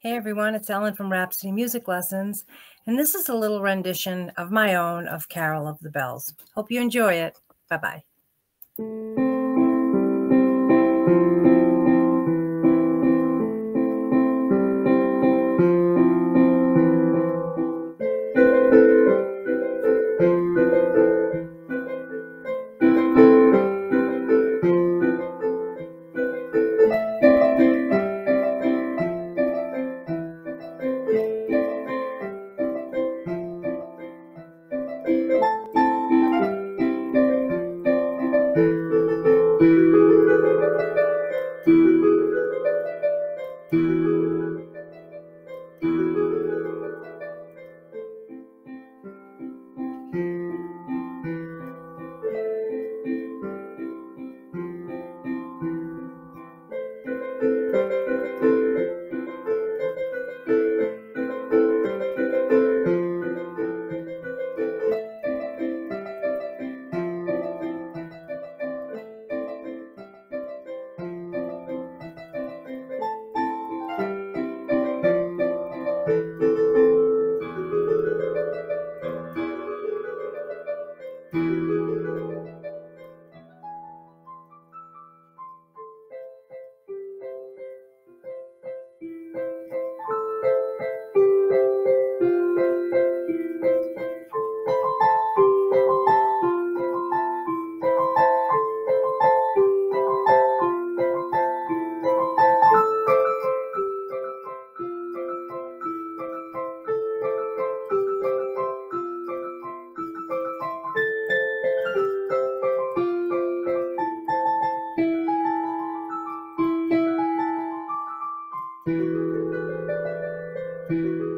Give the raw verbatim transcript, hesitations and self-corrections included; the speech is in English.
Hey everyone, it's Ellen from Rhapsody Music Lessons, and this is a little rendition of my own of Carol of the Bells. Hope you enjoy it. Bye-bye. Thank you.